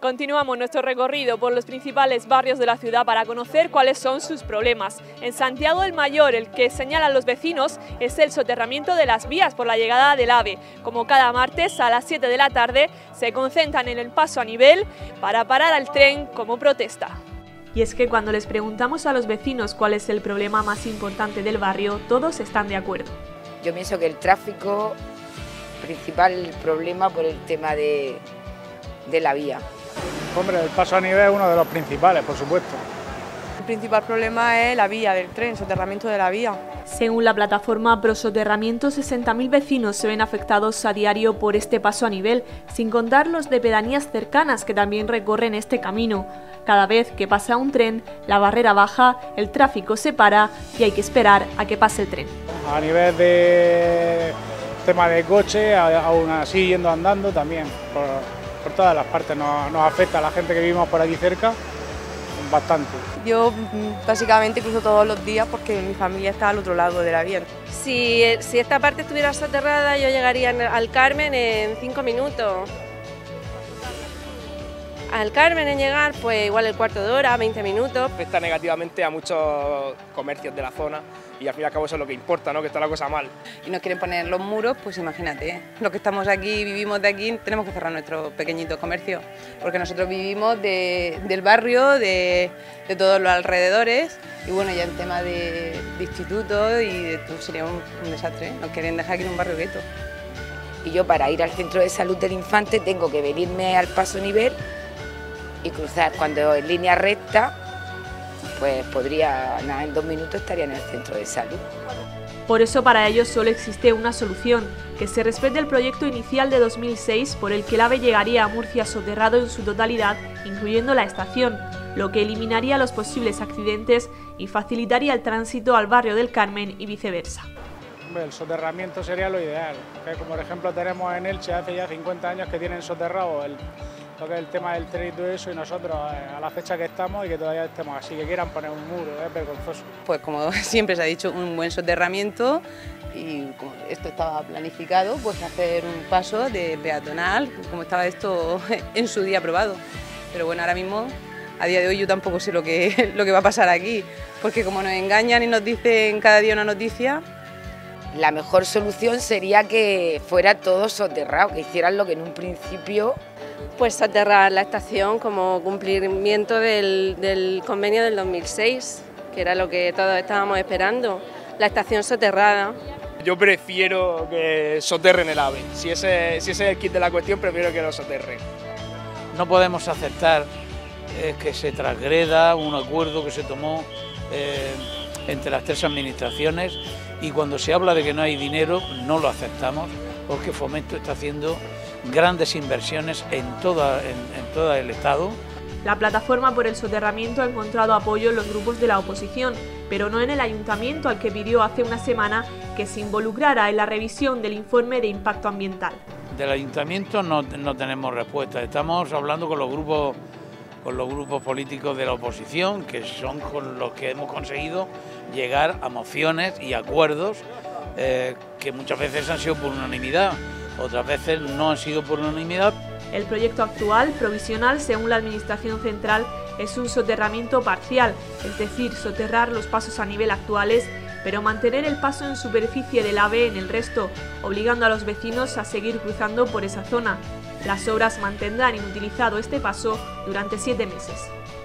Continuamos nuestro recorrido por los principales barrios de la ciudad para conocer cuáles son sus problemas. En Santiago el Mayor, el que señalan los vecinos es el soterramiento de las vías por la llegada del AVE. Como cada martes a las 7 de la tarde se concentran en el paso a nivel para parar al tren como protesta. Y es que cuando les preguntamos a los vecinos cuál es el problema más importante del barrio, todos están de acuerdo. Yo pienso que el tráfico, principal problema por el tema de la vía. Hombre, el paso a nivel es uno de los principales, por supuesto. El principal problema es la vía del tren, el soterramiento de la vía. Según la plataforma Prosoterramiento, 60.000 vecinos se ven afectados a diario por este paso a nivel, sin contar los de pedanías cercanas que también recorren este camino. Cada vez que pasa un tren, la barrera baja, el tráfico se para y hay que esperar a que pase el tren. A nivel de tema de coche, aún así yendo andando también, por todas las partes nos afecta a la gente que vivimos por aquí cerca bastante. Yo básicamente cruzo todos los días porque mi familia está al otro lado de la vía. Si esta parte estuviera soterrada, yo llegaría al Carmen en 5 minutos. Al Carmen en llegar, pues igual el cuarto de hora, 20 minutos. Afecta negativamente a muchos comercios de la zona y al fin y al cabo eso es lo que importa, ¿no? Que está la cosa mal. Y nos quieren poner los muros, pues imagínate, los que estamos aquí, vivimos de aquí, tenemos que cerrar nuestro pequeño comercio, porque nosotros vivimos del barrio, de todos los alrededores, y bueno, ya en tema de institutos y de todo sería un desastre, nos quieren dejar aquí en un barrio gueto. Y yo para ir al centro de salud del Infante tengo que venirme al paso nivel y cruzar. Cuando en línea recta, pues podría, nada, en 2 minutos estaría en el centro de salud. Por eso para ellos solo existe una solución, que se respete el proyecto inicial de 2006 por el que el AVE llegaría a Murcia soterrado en su totalidad, incluyendo la estación, lo que eliminaría los posibles accidentes y facilitaría el tránsito al barrio del Carmen y viceversa. El soterramiento sería lo ideal, que como por ejemplo tenemos en Elche hace ya 50 años que tienen soterrado lo que es el tema del tren y todo eso, y nosotros a la fecha que estamos y que todavía estemos así, que quieran poner un muro, es vergonzoso. Pues como siempre se ha dicho, un buen soterramiento, y como esto estaba planificado, pues hacer un paso de peatonal, como estaba esto en su día aprobado. Pero bueno, ahora mismo, a día de hoy yo tampoco sé lo que va a pasar aquí, porque como nos engañan y nos dicen cada día una noticia. La mejor solución sería que fuera todo soterrado, que hicieran lo que en un principio... Pues soterrar la estación como cumplimiento del convenio del 2006, que era lo que todos estábamos esperando, la estación soterrada. Yo prefiero que soterren el AVE, si ese es el kit de la cuestión, prefiero que lo soterren. No podemos aceptar que se transgreda un acuerdo que se tomó entre las 3 administraciones, y cuando se habla de que no hay dinero no lo aceptamos, porque Fomento está haciendo grandes inversiones en todo el Estado. La plataforma por el soterramiento ha encontrado apoyo en los grupos de la oposición, pero no en el ayuntamiento, al que pidió hace una semana que se involucrara en la revisión del informe de impacto ambiental. Del ayuntamiento no tenemos respuesta, estamos hablando con los grupos políticos de la oposición, que son con los que hemos conseguido llegar a mociones y acuerdos que muchas veces han sido por unanimidad, otras veces no han sido por unanimidad. El proyecto actual, provisional, según la Administración Central, es un soterramiento parcial, es decir, soterrar los pasos a nivel actuales, pero mantener el paso en superficie del AVE en el resto, obligando a los vecinos a seguir cruzando por esa zona. Las obras mantendrán inutilizado este paso durante 7 meses.